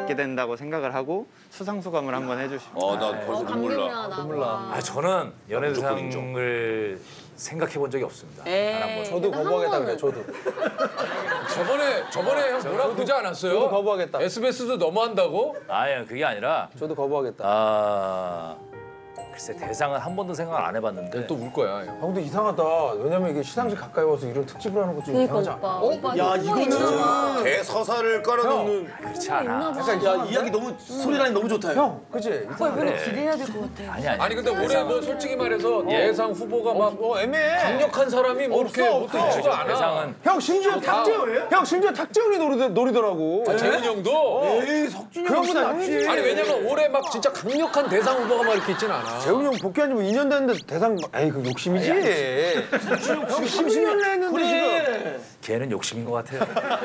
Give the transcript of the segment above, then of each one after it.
받게 된다고 생각을 하고 수상소감을 한번 해주시면. 나 벌써 눈물 나. 눈물 나. 아 저는 연예대상을 생각해 본 적이 없습니다. 단 한 번. 저도 거부하겠다 그래. 저도. 저번에 형 뭐라고 그러지 않았어요? 저도 거부하겠다. SBS도 너무한다고? 아예 그게 아니라 저도 거부하겠다. 글쎄 대상은 한 번도 생각을 안 해봤는데 또 울 거야. 형. 아, 근데 이상하다. 왜냐면 이게 시상식 가까이 와서 이런 특집을 하는 것도 그러니까 이상하지 않아? 오빠. 야 이거는 대서사를 깔아놓는. 그렇지 않아. 야 이야기 너무 소리라니 너무 좋다. 형, 그치? 그래. 기대해야 될 것 같아. 아니 근데 올해 뭐 솔직히 말해서 대상 후보가 막 애매해. 강력한 사람이 뭐 이렇게 못 있지가 않아. 대상은 형 심지어 탁재훈이 노리더라고. 재훈 형도. 에이 석준이 형보다 낫지. 아니 왜냐면 올해 막 진짜 강력한 대상 후보가 막 이렇게 있진 않아. 재훈이 형 복귀한 지 2년 됐는데 대상 에이 그 욕심이지. 형 10년 했는데 지금. 걔는 욕심인 것 같아요.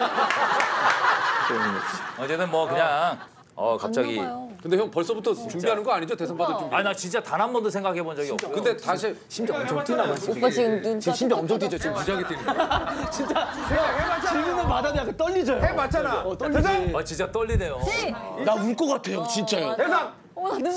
어쨌든 뭐 그냥 갑자기 근데 형 벌써부터 준비하는 거 아니죠? 대상 받을 준비. 아니 나 진짜 단 한 번도 생각해 본 적이 없고. 근데 다시 심장 엄청 뛰나 봐. 오빠 지금 눈 심장 엄청 뛰죠. 지금 무지하게 뛰는 거. 질문을 받아도 약간 떨리져요. 해봤잖아. 떨리지. 진짜 떨리네요. 나 울 것 같아요, 진짜요. 대상. 나 눈물.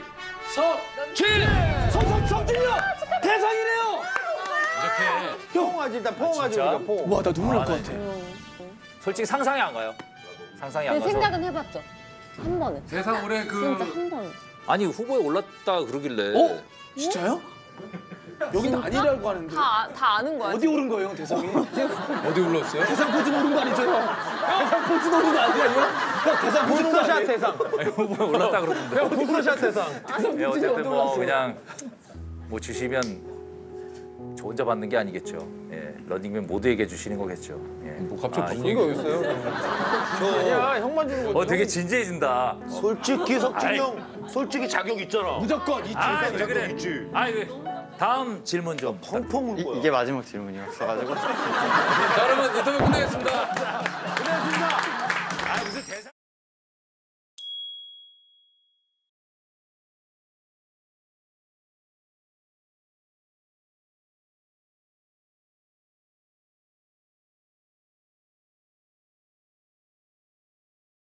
성준이 형! 대상이래요! 포옹하지 일단 포옹하지 진짜? 우리가 포옹. 와, 나 눈물 날 것 같아. 솔직히 상상이 안 가요. 상상이 안 근데 가서. 생각은 해봤죠. 한 번은. 대상 올해 진짜 한 번은. 아니 후보에 올랐다 그러길래. 진짜요? 여긴 아니라고 하는데. 다 아는 거야. 어디 오른 거예요, 대상이? 어디 올랐어요? 대상 포즈 오른 거 아니죠? 대상 포즈 오른 거 아니야, 이거? 형, 대상 포즈 오른 거 부스터샷 아니야? 대상. 후보에 올랐다 그러던데. 형 부스터샷 대상. 예, 어쨌든 뭐 그냥 뭐 주시면 저 혼자 받는 게 아니겠죠. 예, 런닝맨 모두에게 주시는 거겠죠. 예. 뭐 갑자기 무슨 이거 얘기가 있어요? 아니야 형만 주는 거. 되게 진지해진다. 솔직히 석준이 형 솔직히 자격 있잖아. 무조건 있지. 왜 그래? 있지. 다음 질문 좀. 펑펑 울 거야. 이게 마지막 질문이었어가지고. 자, 여러분 인터뷰 끝내겠습니다. 아 무슨 대상?